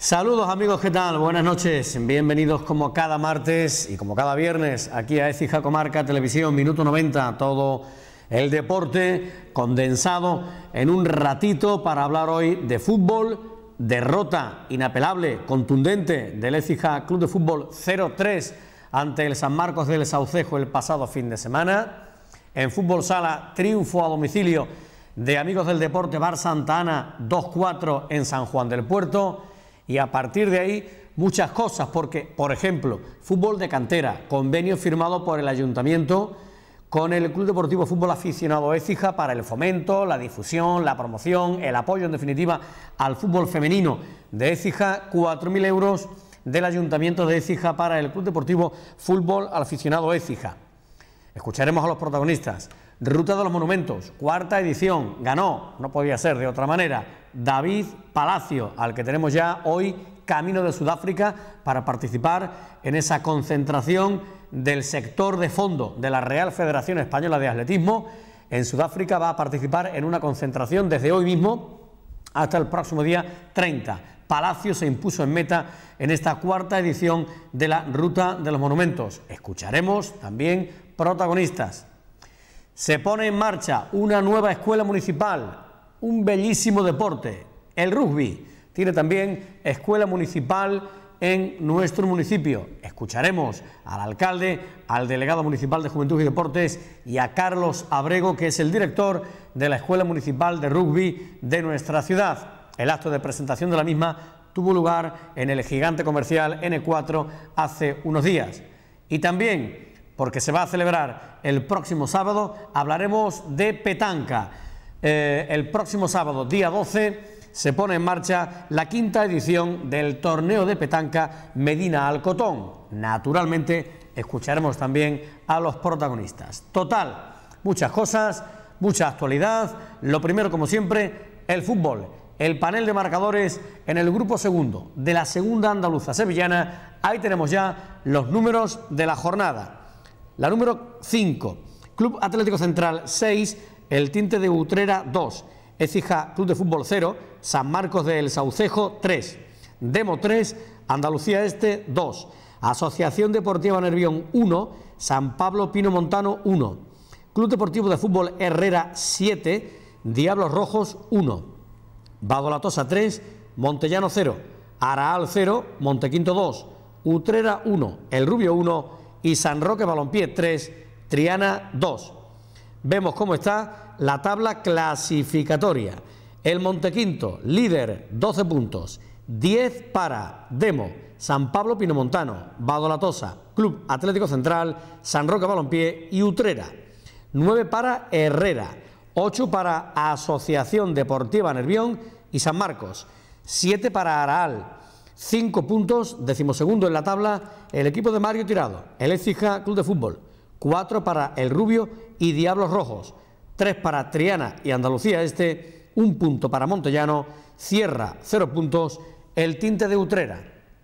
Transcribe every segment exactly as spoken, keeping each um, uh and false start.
Saludos amigos, ¿qué tal? Buenas noches, bienvenidos como cada martes y como cada viernes aquí a Écija Comarca Televisión, minuto noventa, todo el deporte condensado en un ratito para hablar hoy de fútbol, derrota inapelable, contundente del Écija Club de Fútbol cero tres ante el San Marcos del Saucejo el pasado fin de semana. En fútbol sala, triunfo a domicilio de Amigos del Deporte Bar Santa Ana dos cuatro en San Juan del Puerto. Y a partir de ahí muchas cosas, porque, por ejemplo, fútbol de cantera, convenio firmado por el Ayuntamiento con el Club Deportivo Fútbol Aficionado Écija para el fomento, la difusión, la promoción, el apoyo en definitiva al fútbol femenino de Écija, cuatro mil euros del Ayuntamiento de Écija para el Club Deportivo Fútbol Aficionado Écija. Escucharemos a los protagonistas. Ruta de los Monumentos, cuarta edición, ganó, no podía ser de otra manera, David Palacio, al que tenemos ya hoy camino de Sudáfrica para participar en esa concentración del sector de fondo de la Real Federación Española de Atletismo. En Sudáfrica va a participar en una concentración desde hoy mismo hasta el próximo día treinta. Palacio se impuso en meta en esta cuarta edición de la Ruta de los Monumentos. Escucharemos también protagonistas. Se pone en marcha una nueva escuela municipal, un bellísimo deporte, el rugby. Tiene también escuela municipal en nuestro municipio. Escucharemos al alcalde, al delegado municipal de Juventud y Deportes y a Carlos Abrego, que es el director de la Escuela Municipal de Rugby de nuestra ciudad. El acto de presentación de la misma tuvo lugar en el gigante comercial ene cuatro hace unos días. Y también, porque se va a celebrar el próximo sábado, hablaremos de petanca. Eh, el próximo sábado, día doce, se pone en marcha la quinta edición del torneo de petanca Medina Alcotón. Naturalmente, escucharemos también a los protagonistas. Total, muchas cosas, mucha actualidad. Lo primero, como siempre, el fútbol. El panel de marcadores en el grupo segundo de la segunda andaluza sevillana. Ahí tenemos ya los números de la jornada. La número cinco, Club Atlético Central seis, el Tinte de Utrera dos, Écija Club de Fútbol cero, San Marcos del Saucejo tres, Demo tres, Andalucía Este dos, Asociación Deportiva Nervión uno, San Pablo Pino Montano uno, Club Deportivo de Fútbol Herrera siete, Diablos Rojos uno, Badolatosa tres, Montellano cero, Araal cero, Montequinto dos, Utrera uno, El Rubio uno y San Roque Balompié tres, Triana dos. Vemos cómo está la tabla clasificatoria. El Montequinto, líder, doce puntos, diez para Demo, San Pablo Pinomontano, Badolatosa, Club Atlético Central, San Roque Balompié y Utrera. nueve para Herrera, ocho para Asociación Deportiva Nervión y San Marcos, siete para Araal. Cinco puntos, decimosegundo en la tabla, el equipo de Mario Tirado, el Écija Club de Fútbol. Cuatro para El Rubio y Diablos Rojos. Tres para Triana y Andalucía Este. Un punto para Montellano. Cierra, cero puntos, el Tinte de Utrera.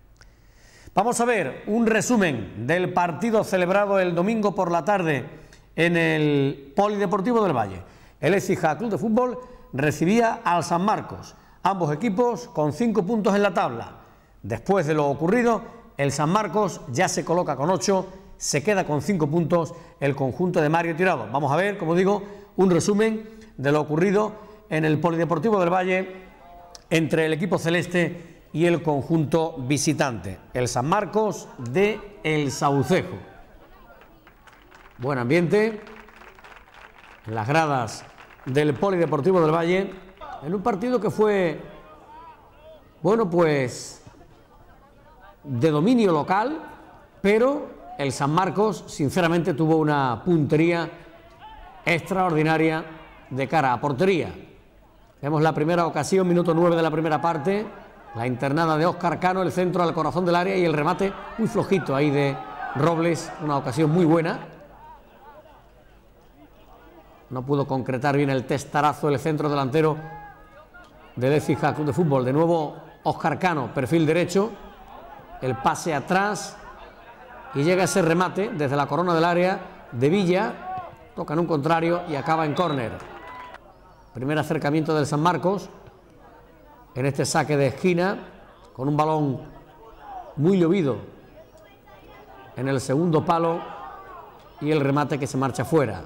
Vamos a ver un resumen del partido celebrado el domingo por la tarde en el Polideportivo del Valle. El Écija Club de Fútbol recibía al San Marcos. Ambos equipos con cinco puntos en la tabla. Después de lo ocurrido, el San Marcos ya se coloca con ocho, se queda con cinco puntos el conjunto de Mario Tirado. Vamos a ver, como digo, un resumen de lo ocurrido en el Polideportivo del Valle entre el equipo celeste y el conjunto visitante, el San Marcos de El Saucejo. Buen ambiente en las gradas del Polideportivo del Valle, en un partido que fue, bueno, pues de dominio local, pero el San Marcos sinceramente tuvo una puntería extraordinaria de cara a portería. Vemos la primera ocasión, minuto nueve de la primera parte, la internada de Óscar Cano, el centro al corazón del área y el remate muy flojito ahí de Robles, una ocasión muy buena. No pudo concretar bien el testarazo el centro delantero del Écija Club de Fútbol. De nuevo Óscar Cano, perfil derecho, el pase atrás y llega ese remate desde la corona del área de Villa, toca en un contrario y acaba en córner. Primer acercamiento del San Marcos en este saque de esquina con un balón muy llovido en el segundo palo y el remate que se marcha fuera.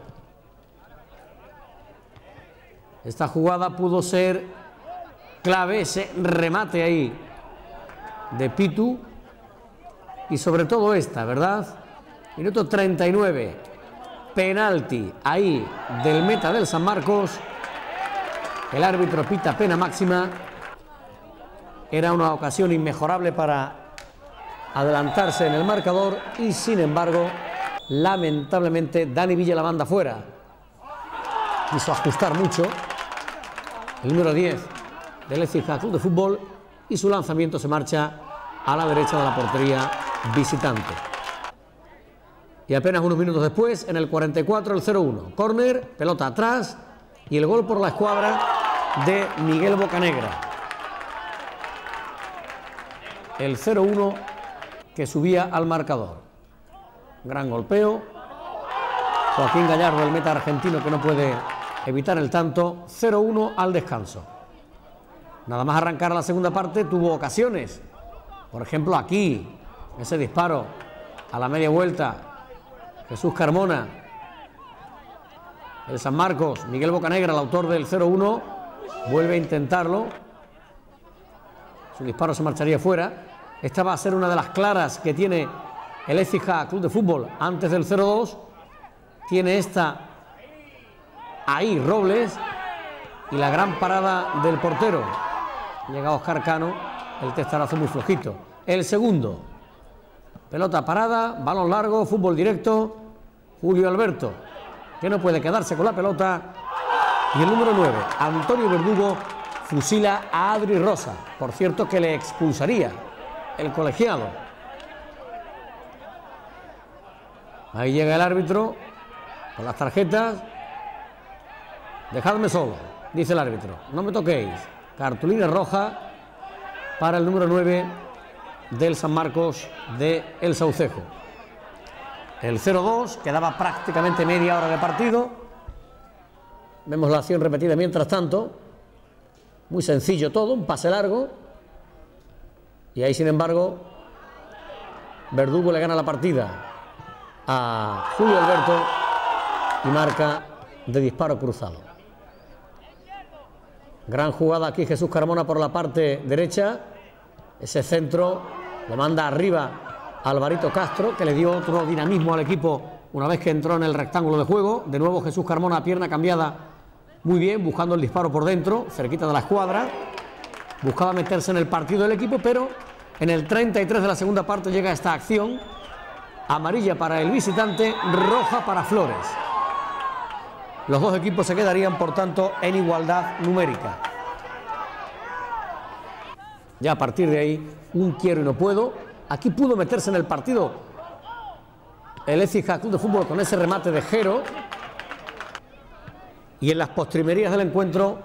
Esta jugada pudo ser clave, ese remate ahí de Pitu, y sobre todo esta, ¿verdad? Minuto treinta y nueve, penalti ahí del meta del San Marcos. El árbitro pita pena máxima. Era una ocasión inmejorable para adelantarse en el marcador y, sin embargo, lamentablemente Dani Villa la manda fuera. Quiso ajustar mucho el número diez del Écija Club de Fútbol y su lanzamiento se marcha a la derecha de la portería visitante. Y apenas unos minutos después, en el cuarenta y cuatro, el cero uno. Córner, pelota atrás y el gol por la escuadra de Miguel Bocanegra. El cero uno que subía al marcador. Gran golpeo. Joaquín Gallardo, el meta argentino, que no puede evitar el tanto. cero uno al descanso. Nada más arrancar la segunda parte tuvo ocasiones. Por ejemplo, aquí, ese disparo a la media vuelta. Jesús Carmona. El San Marcos, Miguel Bocanegra, el autor del cero uno, vuelve a intentarlo. Su disparo se marcharía fuera. Esta va a ser una de las claras que tiene el Écija Club de Fútbol antes del cero dos. Tiene esta ahí Robles y la gran parada del portero. Llega Oscar Cano, el testarazo muy flojito. El segundo, pelota parada, balón largo, fútbol directo. Julio Alberto, que no puede quedarse con la pelota. Y el número nueve, Antonio Verdugo, fusila a Adri Rosa. Por cierto, que le expulsaría el colegiado. Ahí llega el árbitro con las tarjetas. Dejadme solo, dice el árbitro, no me toquéis. Cartulina roja para el número nueve del San Marcos de El Saucejo. El cero dos, quedaba prácticamente media hora de partido. Vemos la acción repetida mientras tanto. Muy sencillo todo, un pase largo. Y ahí, sin embargo, Verdugo le gana la partida a Julio Alberto y marca de disparo cruzado. Gran jugada aquí Jesús Carmona por la parte derecha. Ese centro lo manda arriba Alvarito Castro, que le dio otro dinamismo al equipo una vez que entró en el rectángulo de juego. De nuevo Jesús Carmona, pierna cambiada muy bien, buscando el disparo por dentro, cerquita de la escuadra. Buscaba meterse en el partido del equipo, pero en el treinta y tres de la segunda parte llega esta acción. Amarilla para el visitante, roja para Flores. Los dos equipos se quedarían, por tanto, en igualdad numérica. Ya a partir de ahí, un quiero y no puedo. Aquí pudo meterse en el partido el Écija Club de Fútbol con ese remate de Jero. Y en las postrimerías del encuentro,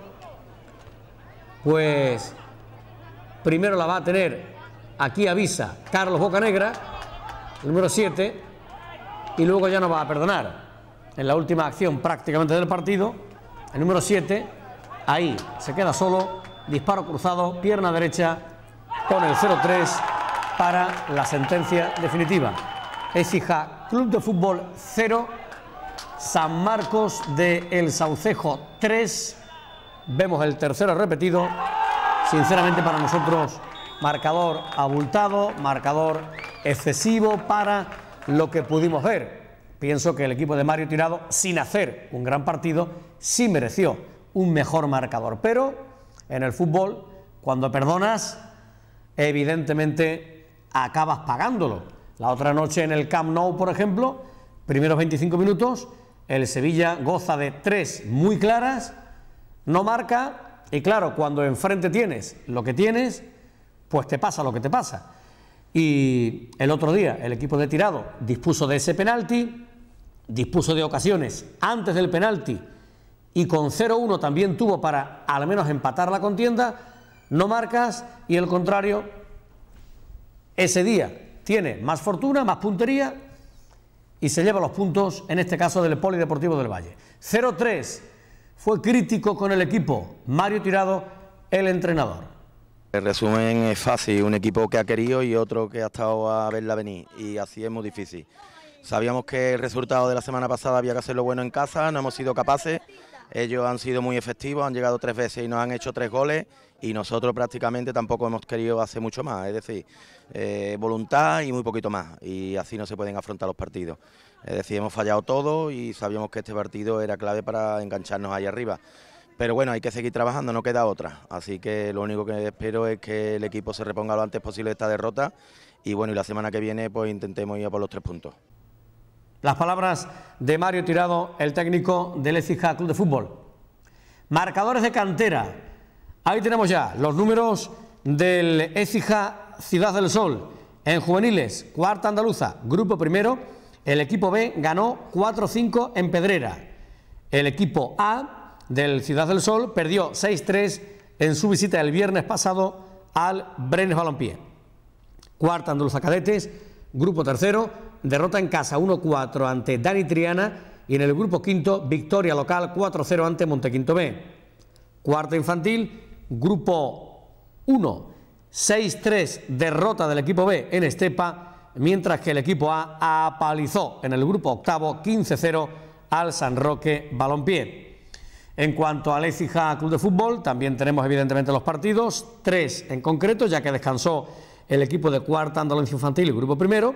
pues primero la va a tener, aquí avisa Carlos Bocanegra, el número siete, y luego ya no va a perdonar. En la última acción prácticamente del partido, el número siete, ahí se queda solo, disparo cruzado, pierna derecha, con el cero tres para la sentencia definitiva. Écija Club de Fútbol cero, San Marcos de El Saucejo tres. Vemos el tercero repetido. Sinceramente, para nosotros, marcador abultado, marcador excesivo para lo que pudimos ver. Pienso que el equipo de Mario Tirado, sin hacer un gran partido, sí mereció un mejor marcador. Pero en el fútbol, cuando perdonas, evidentemente acabas pagándolo. La otra noche en el Camp Nou, por ejemplo, primeros veinticinco minutos, el Sevilla goza de tres muy claras, no marca, y claro, cuando enfrente tienes lo que tienes, pues te pasa lo que te pasa. Y el otro día el equipo de Tirado dispuso de ese penalti, dispuso de ocasiones antes del penalti y con cero uno también tuvo para al menos empatar la contienda. No marcas y el contrario ese día tiene más fortuna, más puntería y se lleva los puntos, en este caso del Polideportivo del Valle. cero tres, fue crítico con el equipo Mario Tirado, el entrenador. El resumen es fácil, un equipo que ha querido y otro que ha estado a verla venir, y así es muy difícil. Sabíamos que el resultado de la semana pasada había que hacerlo bueno en casa, no hemos sido capaces, ellos han sido muy efectivos, han llegado tres veces y nos han hecho tres goles, y nosotros prácticamente tampoco hemos querido hacer mucho más, es decir, eh, voluntad y muy poquito más, y así no se pueden afrontar los partidos. Es decir, hemos fallado todo y sabíamos que este partido era clave para engancharnos ahí arriba. Pero bueno, hay que seguir trabajando, no queda otra. Así que lo único que espero es que el equipo se reponga lo antes posible de esta derrota. Y bueno, y la semana que viene pues intentemos ir a por los tres puntos. Las palabras de Mario Tirado, el técnico del Écija Club de Fútbol. Marcadores de cantera. Ahí tenemos ya los números del Écija Ciudad del Sol. En juveniles, cuarta andaluza, grupo primero. El equipo B ganó cuatro cinco en Pedrera. El equipo A del Ciudad del Sol perdió seis tres en su visita el viernes pasado al Brenes Balompié. Cuarta andaluza cadetes, grupo tercero, derrota en casa uno cuatro ante Dani Triana, y en el grupo quinto, victoria local cuatro cero ante Montequinto B. Cuarta infantil, grupo uno, seis tres, derrota del equipo B en Estepa, mientras que el equipo A apalizó en el grupo octavo quince cero al San Roque Balompié. En cuanto al Écija Club de Fútbol, también tenemos evidentemente los partidos, tres en concreto, ya que descansó el equipo de cuarta andaluza infantil y grupo primero.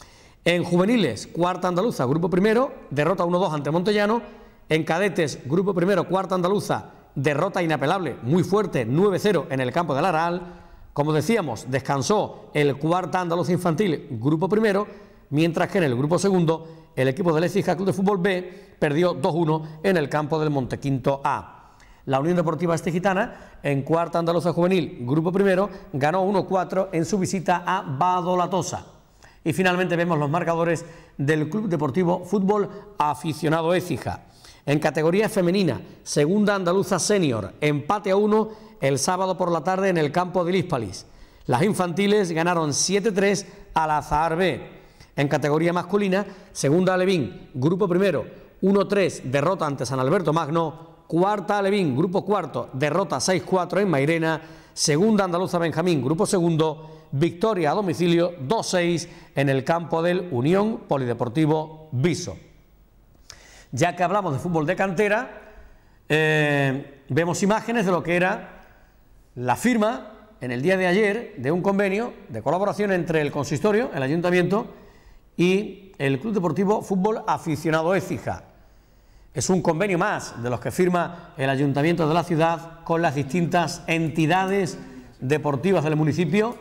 En juveniles, cuarta andaluza, grupo primero, derrota uno dos ante Montellano. En cadetes, grupo primero, cuarta andaluza, derrota inapelable, muy fuerte, nueve cero en el campo del Aral. Como decíamos, descansó el cuarta andaluza infantil, grupo primero, mientras que en el grupo segundo, el equipo del Écija Club de Fútbol B perdió dos uno en el campo del Montequinto A. La Unión Deportiva Este-Gitana, en cuarta andaluza juvenil, grupo primero, ganó uno cuatro en su visita a Badolatosa. Y finalmente vemos los marcadores del Club Deportivo Fútbol Aficionado Écija. En categoría femenina, segunda andaluza senior, empate a uno el sábado por la tarde en el campo de Hispalis. Las infantiles ganaron siete tres al Azahar B. En categoría masculina, segunda Alevín, grupo primero, uno tres, derrota ante San Alberto Magno. Cuarta Alevín, grupo cuarto, derrota seis cuatro en Mairena. Segunda andaluza Benjamín, grupo segundo, victoria a domicilio dos seis en el campo del Unión Polideportivo Viso. Ya que hablamos de fútbol de cantera, eh, vemos imágenes de lo que era la firma en el día de ayer de un convenio de colaboración entre el consistorio, el ayuntamiento y el Club Deportivo Fútbol Aficionado Écija. Es un convenio más de los que firma el ayuntamiento de la ciudad con las distintas entidades deportivas del municipio.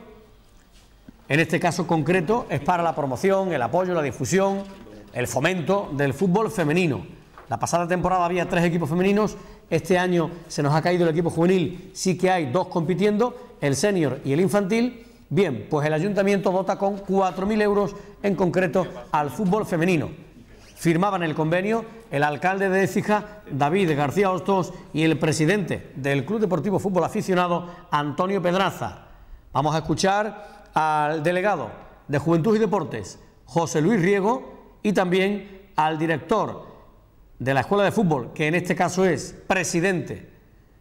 En este caso concreto es para la promoción, el apoyo, la difusión, el fomento del fútbol femenino. La pasada temporada había tres equipos femeninos, este año se nos ha caído el equipo juvenil, sí que hay dos compitiendo, el senior y el infantil. Bien, pues el ayuntamiento dota con cuatro mil euros en concreto al fútbol femenino. Firmaban el convenio el alcalde de Écija, David García Hostos, y el presidente del Club Deportivo Fútbol Aficionado, Antonio Pedraza. Vamos a escuchar al delegado de Juventud y Deportes, José Luis Riego, y también al director de la Escuela de Fútbol, que en este caso es presidente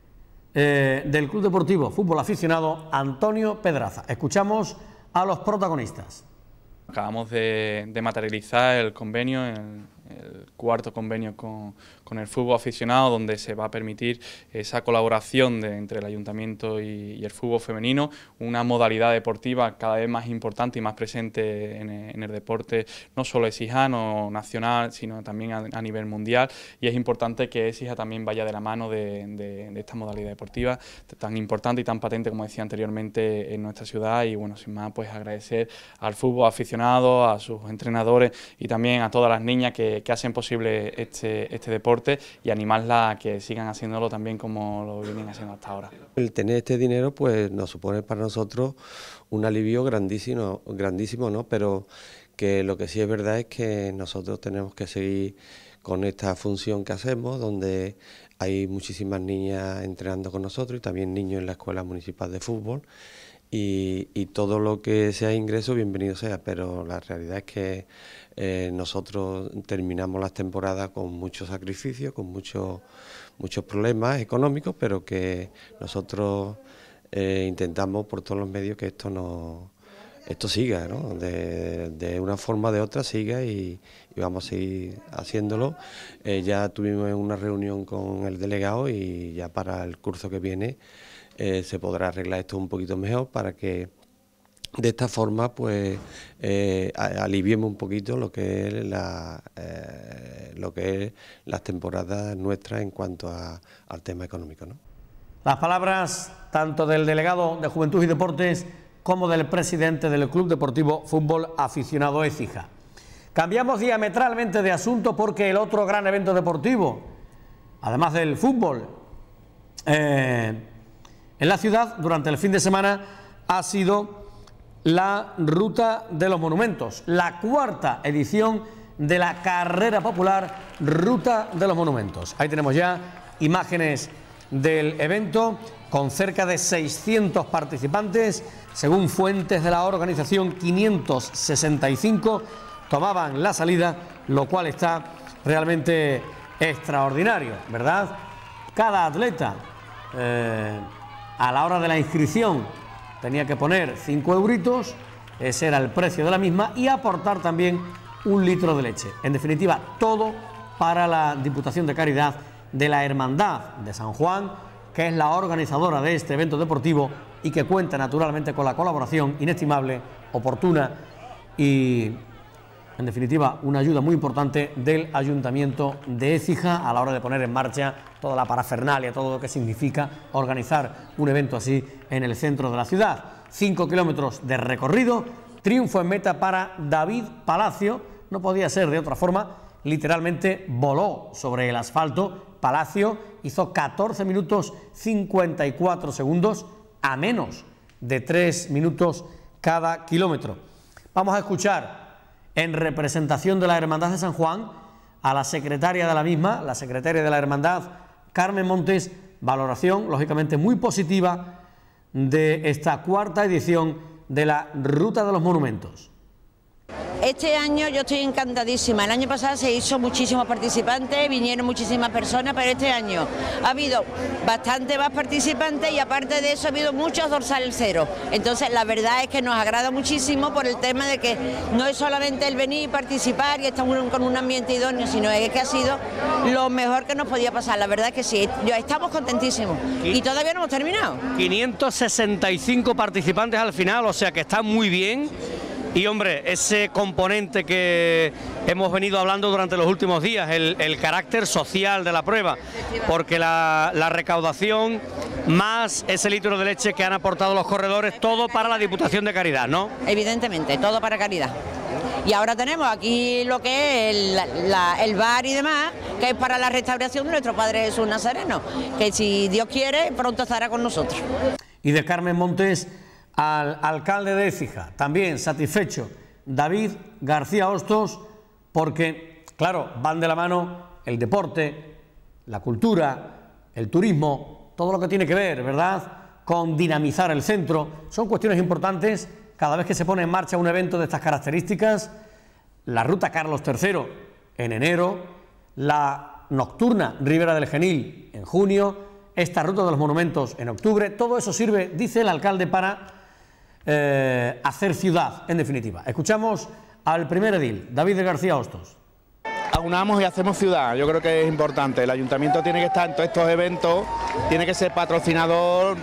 Eh, del Club Deportivo Fútbol Aficionado, Antonio Pedraza. Escuchamos a los protagonistas. Acabamos de, de materializar el convenio, el, el cuarto convenio con, con el fútbol aficionado, donde se va a permitir esa colaboración de, entre el ayuntamiento y, y el fútbol femenino, una modalidad deportiva cada vez más importante y más presente en el, en el deporte, no solo exijano, nacional, sino también a, a nivel mundial, y es importante que Écija también vaya de la mano de, de, de esta modalidad deportiva tan importante y tan patente, como decía anteriormente, en nuestra ciudad. Y bueno, sin más, pues agradecer al fútbol aficionado, a sus entrenadores y también a todas las niñas que, que hacen posible este, este deporte, y animarlas a que sigan haciéndolo también como lo vienen haciendo hasta ahora. El tener este dinero pues nos supone para nosotros un alivio grandísimo, grandísimo, ¿no? Pero que lo que sí es verdad es que nosotros tenemos que seguir con esta función que hacemos, donde hay muchísimas niñas entrenando con nosotros y también niños en la Escuela Municipal de Fútbol, y, y todo lo que sea ingreso, bienvenido sea, pero la realidad es que eh, nosotros terminamos las temporadas con mucho sacrificio, con muchos muchos problemas económicos, pero que nosotros eh, intentamos por todos los medios que esto no esto siga, ¿no? De, de una forma o de otra siga y, y vamos a seguir haciéndolo. Eh, ya tuvimos una reunión con el delegado y ya para el curso que viene eh, se podrá arreglar esto un poquito mejor para que de esta forma pues eh, aliviemos un poquito lo que es la eh, lo que es las temporadas nuestras en cuanto a, al tema económico, ¿no? Las palabras tanto del delegado de Juventud y Deportes como del presidente del Club Deportivo Fútbol Aficionado Écija. Cambiamos diametralmente de asunto porque el otro gran evento deportivo, además del fútbol, eh, en la ciudad durante el fin de semana ha sido la Ruta de los Monumentos, la cuarta edición de la carrera popular Ruta de los Monumentos. Ahí tenemos ya imágenes del evento con cerca de seiscientos participantes. Según fuentes de la organización, quinientos sesenta y cinco tomaban la salida, lo cual está realmente extraordinario, ¿verdad? Cada atleta eh, a la hora de la inscripción tenía que poner cinco euritos, ese era el precio de la misma, y aportar también un litro de leche. En definitiva, todo para la Diputación de Caridad de la Hermandad de San Juan, que es la organizadora de este evento deportivo y que cuenta naturalmente con la colaboración inestimable, oportuna y, en definitiva, una ayuda muy importante del Ayuntamiento de Écija a la hora de poner en marcha toda la parafernalia, todo lo que significa organizar un evento así en el centro de la ciudad. Cinco kilómetros de recorrido, triunfo en meta para David Palacio, no podía ser de otra forma, literalmente voló sobre el asfalto. Palacio hizo catorce minutos cincuenta y cuatro segundos, a menos de tres minutos cada kilómetro. Vamos a escuchar en representación de la Hermandad de San Juan a la secretaria de la misma, la secretaria de la Hermandad, Carmen Montes, valoración lógicamente muy positiva de esta cuarta edición de la Ruta de los Monumentos. Este año yo estoy encantadísima. El año pasado se hizo muchísimos participantes, vinieron muchísimas personas, pero este año ha habido bastante más participantes y aparte de eso ha habido muchos dorsales cero. Entonces la verdad es que nos agrada muchísimo por el tema de que no es solamente el venir y participar y estar con un ambiente idóneo, sino es que ha sido lo mejor que nos podía pasar. La verdad es que sí, yo, estamos contentísimos y todavía no hemos terminado. quinientos sesenta y cinco participantes al final, o sea que está muy bien. Y hombre, ese componente que hemos venido hablando durante los últimos días, el, el carácter social de la prueba, porque la, la recaudación más ese litro de leche que han aportado los corredores, todo para la Diputación de Caridad, ¿no? Evidentemente, todo para Caridad. Y ahora tenemos aquí lo que es el, la, el bar y demás, que es para la restauración de nuestro Padre Jesús Nazareno, que si Dios quiere, pronto estará con nosotros. Y de Carmen Montes al alcalde de Écija, también satisfecho, David García Hostos, porque, claro, van de la mano el deporte, la cultura, el turismo, todo lo que tiene que ver, ¿verdad?, con dinamizar el centro. Son cuestiones importantes cada vez que se pone en marcha un evento de estas características. La Ruta Carlos tercero en enero, la nocturna Ribera del Genil en junio, esta Ruta de los Monumentos en octubre. Todo eso sirve, dice el alcalde, para Eh, hacer ciudad, en definitiva. Escuchamos al primer edil, David García Hostos. Aunamos y hacemos ciudad, yo creo que es importante. El ayuntamiento tiene que estar en todos estos eventos, tiene que ser patrocinador,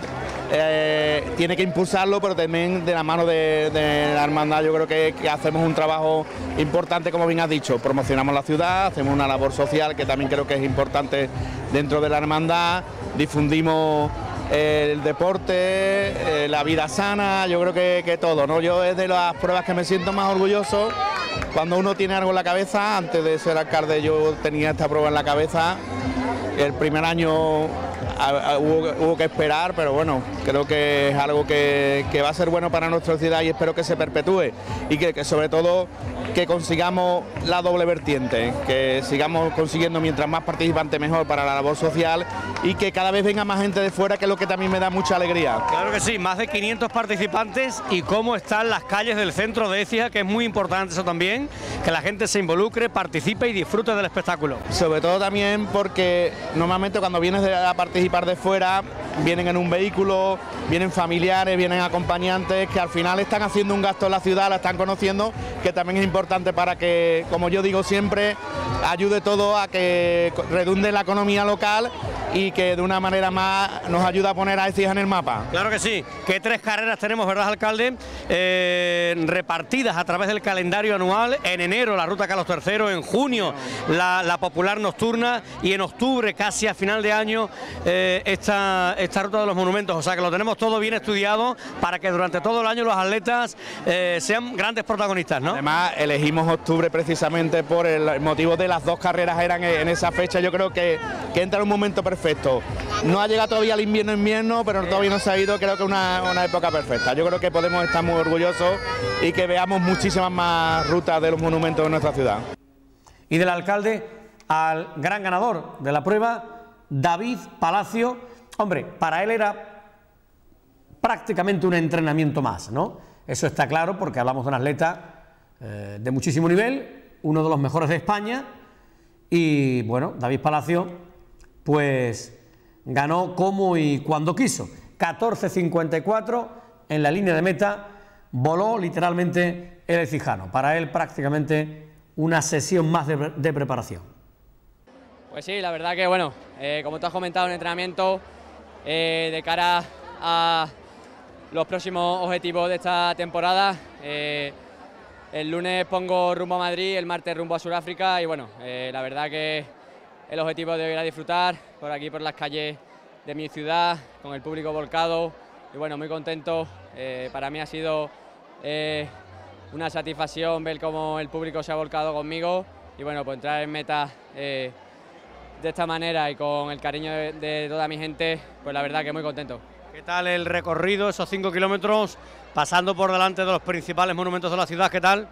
eh, tiene que impulsarlo, pero también de la mano de, de la hermandad. Yo creo que, que hacemos un trabajo importante, como bien has dicho, promocionamos la ciudad, hacemos una labor social que también creo que es importante dentro de la hermandad, difundimos el deporte, eh, la vida sana, yo creo que, que todo, ¿no? Yo es de las pruebas que me siento más orgulloso cuando uno tiene algo en la cabeza. Antes de ser alcalde yo tenía esta prueba en la cabeza, el primer año a, a, hubo, hubo que esperar, pero bueno, creo que es algo que, que va a ser bueno para nuestra ciudad y espero que se perpetúe y que, que sobre todo que consigamos la doble vertiente, que sigamos consiguiendo mientras más participantes mejor para la labor social y que cada vez venga más gente de fuera, que es lo que también me da mucha alegría. Claro que sí, más de quinientos participantes. Y cómo están las calles del centro de Écija, que es muy importante eso también, que la gente se involucre, participe y disfrute del espectáculo. Sobre todo también porque normalmente cuando vienes a participar participar de fuera, vienen en un vehículo, vienen familiares, vienen acompañantes, que al final están haciendo un gasto en la ciudad, la están conociendo, que también es importante para que, como yo digo siempre, ayude todo a que redunde la economía local y que de una manera más nos ayuda a poner a Écija en el mapa. Claro que sí, que tres carreras tenemos, ¿verdad, alcalde? Eh, repartidas a través del calendario anual. En enero la Ruta Carlos tercero, en junio la, la popular nocturna y en octubre, casi a final de año, eh, esta, esta Ruta de los Monumentos. O sea que lo tenemos todo bien estudiado para que durante todo el año los atletas eh, sean grandes protagonistas, ¿no? Además, elegimos octubre precisamente por el motivo de las dos carreras eran en esa fecha. Yo creo que, que entra en un momento perfecto. No ha llegado todavía el invierno invierno, pero todavía no se ha ido, creo que es una, una época perfecta. Yo creo que podemos estar muy orgullosos y que veamos muchísimas más rutas de los monumentos en nuestra ciudad. Y del alcalde al gran ganador de la prueba, David Palacio. Hombre, para él era prácticamente un entrenamiento más, ¿no? Eso está claro porque hablamos de un atleta eh, de muchísimo nivel, uno de los mejores de España y, bueno, David Palacio pues ganó como y cuando quiso, catorce cincuenta y cuatro en la línea de meta, voló literalmente el ecijano. Para él prácticamente una sesión más de, de preparación. Pues sí, la verdad que bueno, eh, como tú has comentado, un entrenamiento eh, de cara a los próximos objetivos de esta temporada. Eh, el lunes pongo rumbo a Madrid, el martes rumbo a Sudáfrica y bueno, eh, la verdad que el objetivo de ir a disfrutar por aquí, por las calles de mi ciudad, con el público volcado y bueno, muy contento. Eh, para mí ha sido eh, una satisfacción ver cómo el público se ha volcado conmigo y bueno, pues entrar en meta eh, de esta manera y con el cariño de, de toda mi gente, pues la verdad que muy contento. ¿Qué tal el recorrido, esos cinco kilómetros, pasando por delante de los principales monumentos de la ciudad? ¿Qué tal?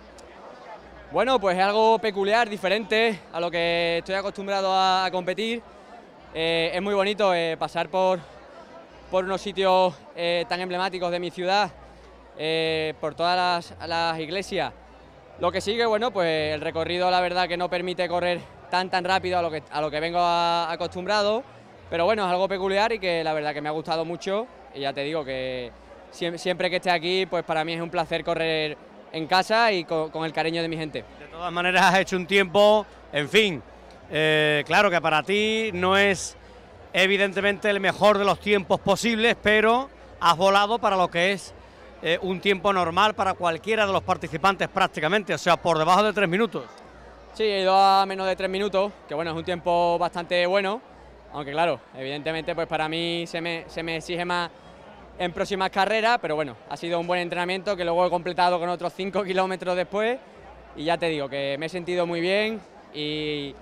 Bueno, pues es algo peculiar, diferente a lo que estoy acostumbrado a, a competir. Eh, es muy bonito eh, pasar por, por unos sitios eh, tan emblemáticos de mi ciudad, eh, por todas las, las iglesias. Lo que sigue, bueno, pues el recorrido la verdad que no permite correr tan tan rápido a lo que, a lo que vengo a, acostumbrado, pero bueno, es algo peculiar y que la verdad que me ha gustado mucho y ya te digo que siempre, siempre que esté aquí, pues para mí es un placer correr en casa y con, con el cariño de mi gente. De todas maneras has hecho un tiempo, en fin, eh, claro que para ti no es evidentemente el mejor de los tiempos posibles, pero has volado para lo que es eh, un tiempo normal para cualquiera de los participantes prácticamente, o sea, por debajo de tres minutos. Sí, he ido a menos de tres minutos, que bueno, es un tiempo bastante bueno, aunque claro, evidentemente pues para mí se me, se me exige más en próximas carreras, pero bueno, ha sido un buen entrenamiento que luego he completado con otros cinco kilómetros después y ya te digo que me he sentido muy bien y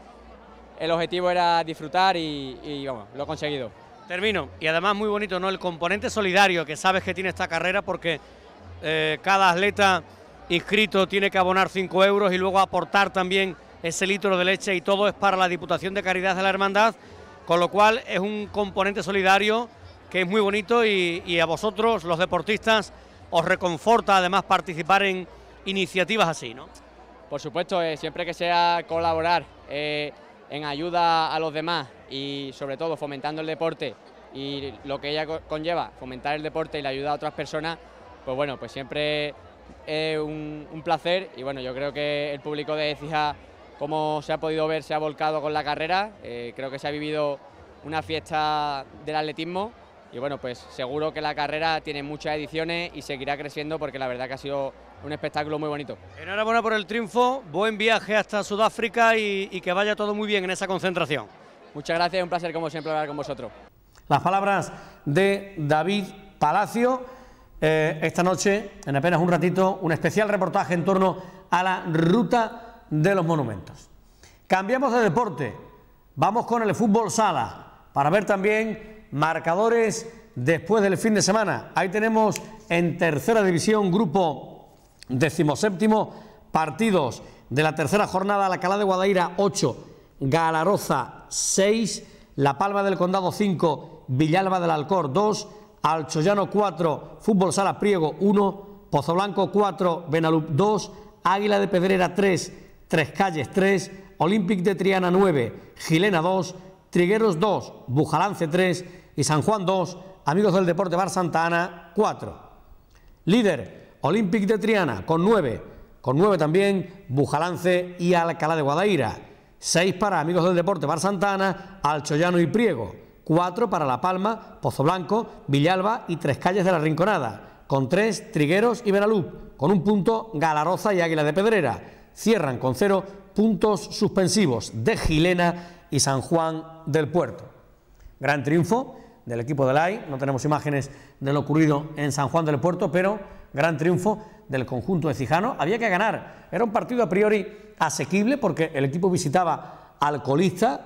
el objetivo era disfrutar y, y vamos, lo he conseguido. Termino, y además muy bonito, ¿no? El componente solidario que sabes que tiene esta carrera porque eh, cada atleta inscrito tiene que abonar cinco euros y luego aportar también ese litro de leche y todo es para la Diputación de Caridad de la Hermandad, con lo cual es un componente solidario que es muy bonito y, y a vosotros, los deportistas, os reconforta además participar en iniciativas así, ¿no? Por supuesto, eh, siempre que sea colaborar eh, en ayuda a los demás y sobre todo fomentando el deporte y lo que ella conlleva, fomentar el deporte y la ayuda a otras personas, pues bueno, pues siempre es un, un placer y bueno, yo creo que el público de Écija, como se ha podido ver, se ha volcado con la carrera, eh, creo que se ha vivido una fiesta del atletismo. Y bueno, pues seguro que la carrera tiene muchas ediciones y seguirá creciendo porque la verdad que ha sido un espectáculo muy bonito. Enhorabuena por el triunfo, buen viaje hasta Sudáfrica y, y que vaya todo muy bien en esa concentración. Muchas gracias, un placer como siempre hablar con vosotros. Las palabras de David Palacio, eh, esta noche, en apenas un ratito, un especial reportaje en torno a la Ruta de los Monumentos. Cambiamos de deporte, vamos con el fútbol sala, para ver también marcadores después del fin de semana. Ahí tenemos en tercera división, grupo decimoséptimo, partidos de la tercera jornada: Alcalá de Guadaira ocho, Galaroza seis, La Palma del Condado cinco, Villalba del Alcor dos, Alchoyano cuatro, Fútbol Sala Priego uno, Pozoblanco cuatro, Benalup dos, Águila de Pedrera tres, Tres Calles tres, Olympic de Triana nueve, Gilena dos, Trigueros dos, Bujalance tres y San Juan dos, Amigos del Deporte Bar Santa Ana cuatro. Líder, Olympic de Triana con nueve, con nueve también Bujalance y Alcalá de Guadaira. seis para Amigos del Deporte Bar Santa Ana, Alchollano y Priego. cuatro para La Palma, Pozo Blanco, Villalba y Tres Calles de la Rinconada. Con tres Trigueros y Benalup. Con un punto Galaroza y Águila de Pedrera. Cierran con cero puntos suspensivos de Gilena y San Juan del Puerto. Gran triunfo del equipo del A I, no tenemos imágenes de lo ocurrido en San Juan del Puerto, pero gran triunfo del conjunto ecijano. Había que ganar, era un partido a priori asequible porque el equipo visitaba al colista,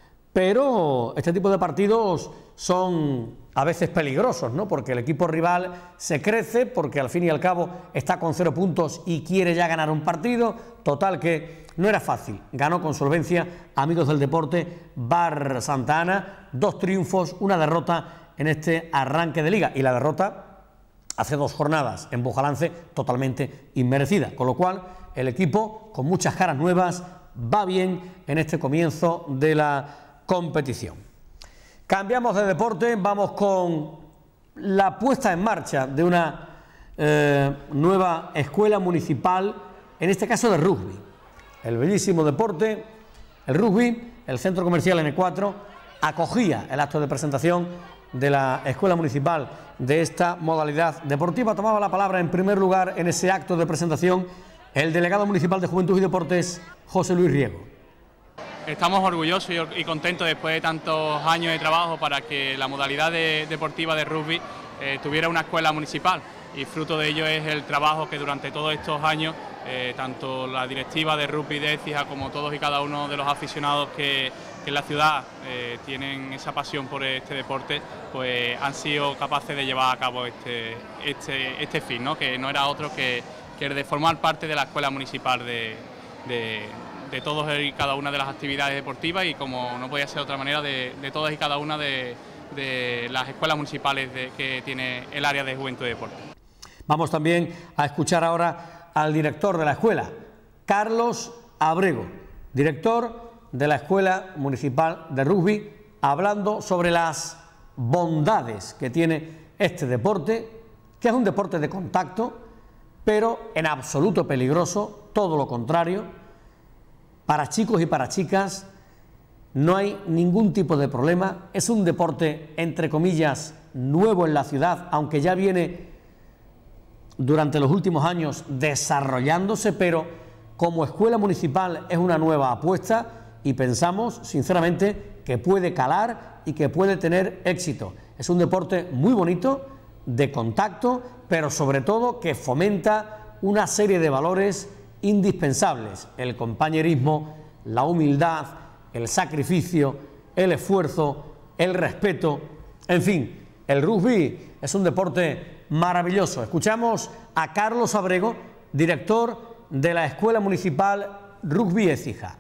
pero este tipo de partidos son a veces peligrosos, ¿no? Porque el equipo rival se crece, porque al fin y al cabo está con cero puntos y quiere ya ganar un partido. Total que no era fácil, ganó con solvencia Amigos del Deporte Bar Santa Ana, dos triunfos, una derrota en este arranque de liga, y la derrota hace dos jornadas en Bujalance totalmente inmerecida, con lo cual el equipo con muchas caras nuevas va bien en este comienzo de la competición. Cambiamos de deporte, vamos con la puesta en marcha de una eh, nueva escuela municipal, en este caso de rugby. El bellísimo deporte, el rugby, el Centro Comercial ene cuatro, acogía el acto de presentación de la escuela municipal de esta modalidad deportiva. Tomaba la palabra en primer lugar en ese acto de presentación el delegado municipal de Juventud y Deportes, José Luis Riego. Estamos orgullosos y contentos después de tantos años de trabajo para que la modalidad de, deportiva de rugby eh, tuviera una escuela municipal, y fruto de ello es el trabajo que durante todos estos años eh, tanto la directiva de rugby de Écija como todos y cada uno de los aficionados que, que en la ciudad eh, tienen esa pasión por este deporte, pues han sido capaces de llevar a cabo este, este, este fin, ¿no? Que no era otro que, que el de formar parte de la escuela municipal de, de de todos y cada una de las actividades deportivas, y como no podía ser de otra manera, de, de todas y cada una de, de las escuelas municipales de, que tiene el área de Juventud y Deporte. Vamos también a escuchar ahora al director de la escuela, Carlos Abrego, director de la Escuela Municipal de Rugby, hablando sobre las bondades que tiene este deporte, que es un deporte de contacto, pero en absoluto peligroso, todo lo contrario. Para chicos y para chicas no hay ningún tipo de problema, es un deporte, entre comillas, nuevo en la ciudad, aunque ya viene durante los últimos años desarrollándose, pero como escuela municipal es una nueva apuesta y pensamos, sinceramente, que puede calar y que puede tener éxito. Es un deporte muy bonito, de contacto, pero sobre todo que fomenta una serie de valores indispensables: el compañerismo, la humildad, el sacrificio, el esfuerzo, el respeto, en fin, el rugby es un deporte maravilloso. Escuchamos a Carlos Abrego, director de la Escuela Municipal Rugby Écija.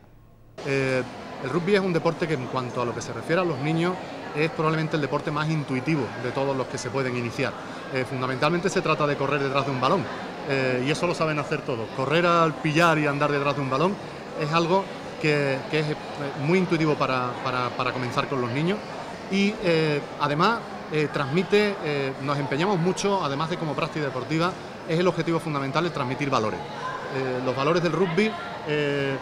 Eh, el rugby es un deporte que, en cuanto a lo que se refiere a los niños, es probablemente el deporte más intuitivo de todos los que se pueden iniciar. Eh, fundamentalmente se trata de correr detrás de un balón. Eh, y eso lo saben hacer todos. Correr al pillar y andar detrás de un balón es algo que, que es muy intuitivo para, para, para comenzar con los niños, y eh, además eh, transmite, eh, nos empeñamos mucho, además de como práctica deportiva, es el objetivo fundamental de transmitir valores. Eh, los valores del rugby eh,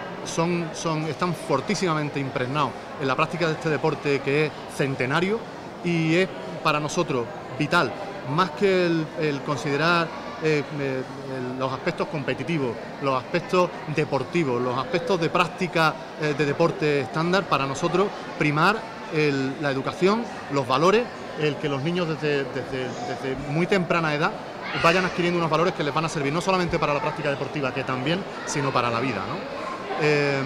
son, son, están fortísimamente impregnados en la práctica de este deporte, que es centenario, y es para nosotros vital, más que el, el considerar Eh, eh, los aspectos competitivos, los aspectos deportivos, los aspectos de práctica eh, de deporte estándar. Para nosotros primar el, la educación, los valores, el que los niños desde, desde, desde muy temprana edad vayan adquiriendo unos valores que les van a servir no solamente para la práctica deportiva, que también, sino para la vida, ¿no? Eh,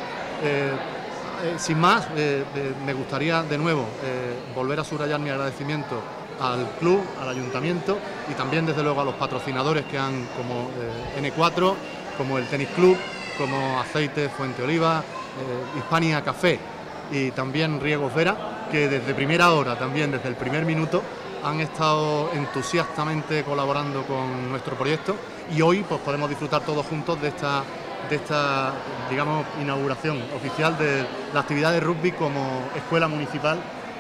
eh, eh, sin más, eh, eh, me gustaría de nuevo eh, volver a subrayar mi agradecimiento al club, al ayuntamiento, y también desde luego a los patrocinadores que han, como eh, ene cuatro, como el Tenis Club, como Aceite Fuente Oliva, eh, Hispania Café y también Riegos Vera, que desde primera hora, también desde el primer minuto, han estado entusiastamente colaborando con nuestro proyecto, y hoy pues podemos disfrutar todos juntos de esta, de esta digamos, inauguración oficial de la actividad de rugby como escuela municipal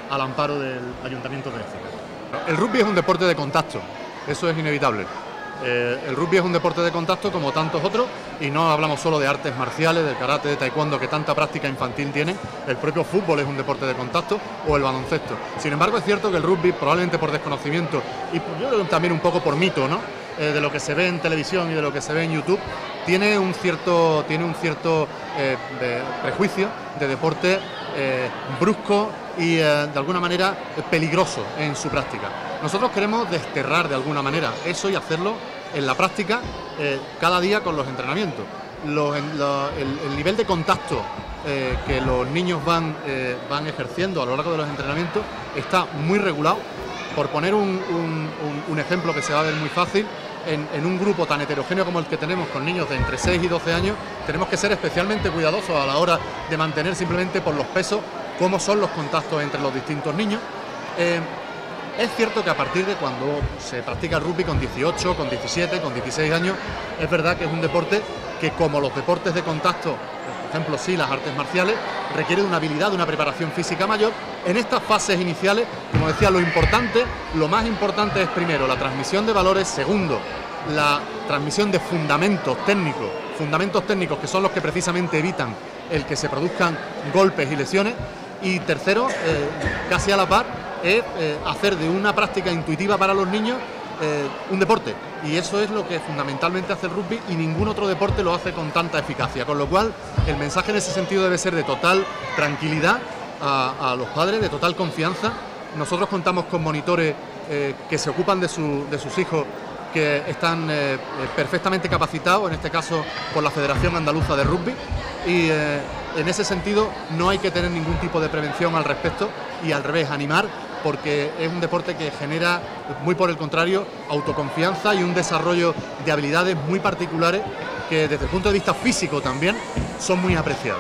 al amparo del Ayuntamiento de Écija. El rugby es un deporte de contacto, eso es inevitable. Eh, el rugby es un deporte de contacto como tantos otros, y no hablamos solo de artes marciales, del karate, de taekwondo, que tanta práctica infantil tienen. El propio fútbol es un deporte de contacto, o el baloncesto. Sin embargo, es cierto que el rugby, probablemente por desconocimiento y yo creo que también un poco por mito, ¿no?, eh, de lo que se ve en televisión y de lo que se ve en YouTube, tiene un cierto, tiene un cierto eh, de prejuicio de deporte eh, brusco y eh, de alguna manera peligroso en su práctica. Nosotros queremos desterrar de alguna manera eso y hacerlo en la práctica eh, cada día con los entrenamientos. Los, lo, el, el nivel de contacto eh, que los niños van, eh, van ejerciendo a lo largo de los entrenamientos está muy regulado. Por poner un, un, un, un ejemplo que se va a ver muy fácil, en, en un grupo tan heterogéneo como el que tenemos, con niños de entre seis y doce años, tenemos que ser especialmente cuidadosos a la hora de mantener, simplemente por los pesos, cómo son los contactos entre los distintos niños. Eh, es cierto que a partir de cuando se practica el rugby con dieciocho, con diecisiete, con dieciséis años, es verdad que es un deporte que, como los deportes de contacto, por ejemplo, sí, las artes marciales, requiere de una habilidad, de una preparación física mayor. En estas fases iniciales, como decía, lo importante, lo más importante es, primero, la transmisión de valores; segundo, la transmisión de fundamentos técnicos, fundamentos técnicos que son los que precisamente evitan el que se produzcan golpes y lesiones; y tercero, eh, casi a la par, es eh, hacer de una práctica intuitiva para los niños eh, un deporte, y eso es lo que fundamentalmente hace el rugby, y ningún otro deporte lo hace con tanta eficacia, con lo cual el mensaje en ese sentido debe ser de total tranquilidad a, a los padres, de total confianza. Nosotros contamos con monitores eh, que se ocupan de, su, de sus hijos, que están eh, perfectamente capacitados, en este caso por la Federación Andaluza de Rugby, y eh, en ese sentido no hay que tener ningún tipo de prevención al respecto, y al revés, animar, porque es un deporte que genera, muy por el contrario, autoconfianza y un desarrollo de habilidades muy particulares que, desde el punto de vista físico también, son muy apreciadas.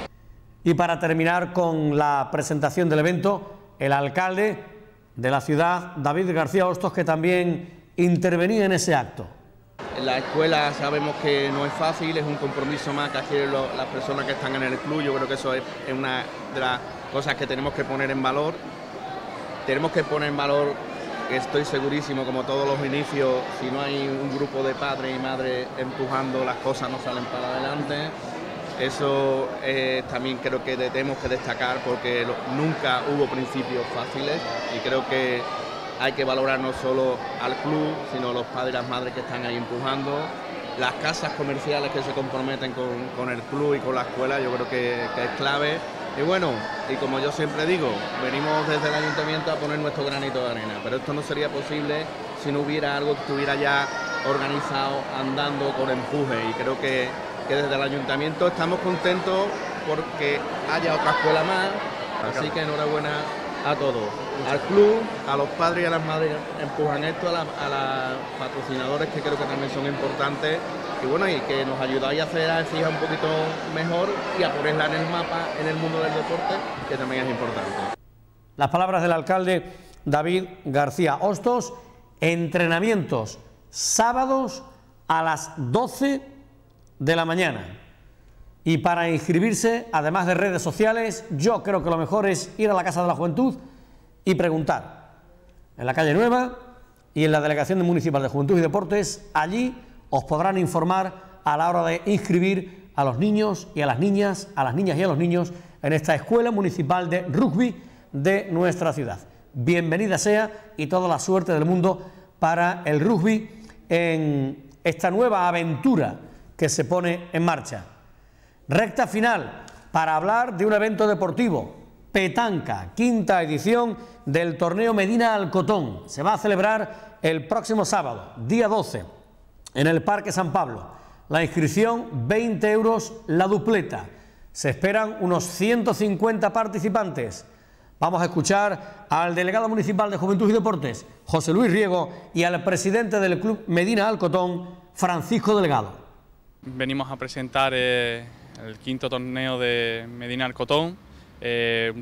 Y para terminar con la presentación del evento, el alcalde de la ciudad, David García Hostos, que también intervenía en ese acto. En la escuela sabemos que no es fácil, es un compromiso más que adquieren las personas que están en el club. Yo creo que eso es una de las cosas que tenemos que poner en valor. Tenemos que poner en valor, estoy segurísimo, como todos los inicios, si no hay un grupo de padres y madres empujando, las cosas no salen para adelante. Eso eh, también creo que tenemos que destacar, porque lo, nunca hubo principios fáciles, y creo que hay que valorar no solo al club, sino los padres y las madres que están ahí empujando, las casas comerciales que se comprometen con, con el club y con la escuela. Yo creo que, que es clave. Y bueno, y como yo siempre digo, venimos desde el ayuntamiento a poner nuestro granito de arena, pero esto no sería posible si no hubiera algo que estuviera ya organizado, andando con empuje, y creo que, que desde el ayuntamiento estamos contentos porque haya otra escuela más, así que enhorabuena a todos, al club, a los padres y a las madres que empujan esto, a los patrocinadores, que creo que también son importantes, y bueno, y que nos ayudáis a hacer a Écija un poquito mejor y a ponerla en el mapa en el mundo del deporte, que también es importante. Las palabras del alcalde David García Hostos. Entrenamientos sábados a las doce de la mañana. Y para inscribirse, además de redes sociales, yo creo que lo mejor es ir a la Casa de la Juventud y preguntar. En la calle Nueva y en la Delegación Municipal de Juventud y Deportes, allí os podrán informar a la hora de inscribir a los niños y a las niñas, a las niñas y a los niños en esta Escuela Municipal de Rugby de nuestra ciudad. Bienvenida sea, y toda la suerte del mundo para el rugby en esta nueva aventura que se pone en marcha. Recta final para hablar de un evento deportivo, petanca, quinta edición del torneo Medina Alcotón. Se va a celebrar el próximo sábado, día doce, en el Parque San Pablo. La inscripción, veinte euros la dupleta. Se esperan unos ciento cincuenta participantes. Vamos a escuchar al delegado municipal de Juventud y Deportes, José Luis Riego, y al presidente del Club Medina Alcotón, Francisco Delgado. Venimos a presentar eh, el quinto torneo de Medina Alcotón, eh,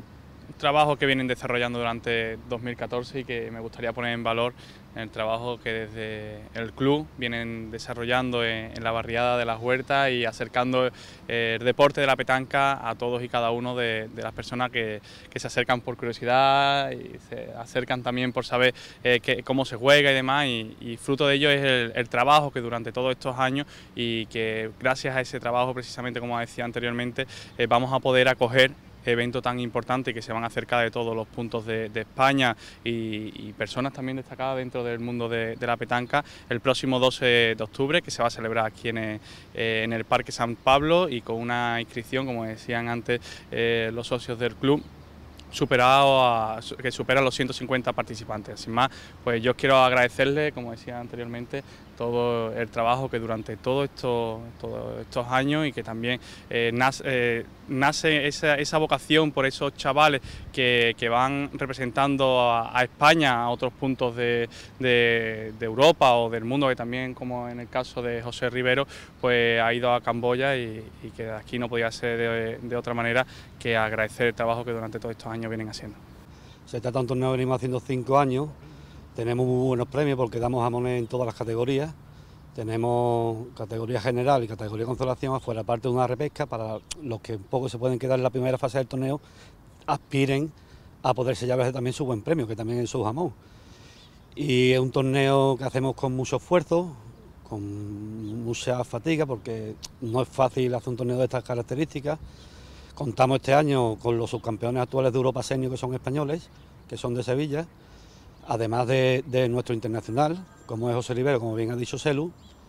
trabajo que vienen desarrollando durante dos mil catorce y que me gustaría poner en valor el trabajo que desde el club vienen desarrollando en, en la barriada de Las Huertas y acercando eh, el deporte de la petanca a todos y cada uno de, de las personas que, que se acercan por curiosidad y se acercan también por saber eh, que, cómo se juega y demás, y, y fruto de ello es el, el trabajo que durante todos estos años, y que gracias a ese trabajo precisamente, como decía anteriormente, eh, vamos a poder acoger evento tan importante que se van a acercar de todos los puntos de, de España y, y personas también destacadas dentro del mundo de, de la petanca el próximo doce de octubre, que se va a celebrar aquí en el, eh, en el Parque San Pablo, y con una inscripción, como decían antes eh, los socios del club, superado a, que supera los ciento cincuenta participantes. Sin más, pues yo quiero agradecerle, como decía anteriormente, todo el trabajo que durante todos estos, todos estos años, y que también eh, nace, eh, nace esa, esa vocación por esos chavales que, que van representando a, a España a otros puntos de, de, de Europa o del mundo, que también, como en el caso de José Rivero, pues ha ido a Camboya, y, y que aquí no podía ser de, de otra manera que agradecer el trabajo que durante todos estos años vienen haciendo. Se trata de un torneo que venimos haciendo cinco años. Tenemos muy buenos premios porque damos jamones en todas las categorías. Tenemos categoría general y categoría consolación, afuera, aparte de una repesca para los que un poco se pueden quedar en la primera fase del torneo, aspiren a poder sellarse también su buen premio, que también es su jamón. Y es un torneo que hacemos con mucho esfuerzo, con mucha fatiga, porque no es fácil hacer un torneo de estas características. Contamos este año con los subcampeones actuales de Europa Senior, que son españoles, que son de Sevilla, además de, de nuestro internacional, como es José Rivero, como bien ha dicho Selu,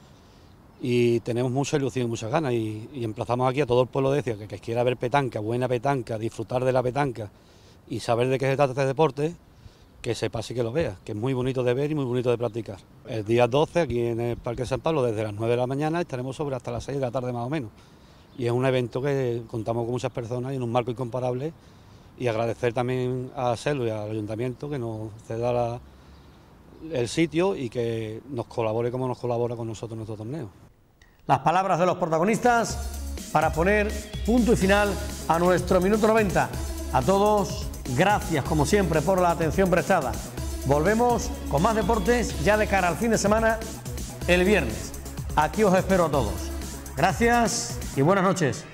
y tenemos mucha ilusión y muchas ganas, y, y emplazamos aquí a todo el pueblo de Écija, que, que quiera ver petanca, buena petanca, disfrutar de la petanca y saber de qué se trata este deporte, que se pase y que lo vea, que es muy bonito de ver y muy bonito de practicar. El día doce, aquí en el Parque San Pablo, desde las nueve de la mañana, estaremos sobre hasta las seis de la tarde más o menos, y es un evento que contamos con muchas personas y en un marco incomparable. Y agradecer también a Selu y al Ayuntamiento que nos ceda la, el sitio y que nos colabore como nos colabora con nosotros en nuestro torneo. Las palabras de los protagonistas para poner punto y final a nuestro minuto noventa. A todos, gracias como siempre por la atención prestada. Volvemos con más deportes ya de cara al fin de semana el viernes. Aquí os espero a todos. Gracias y buenas noches.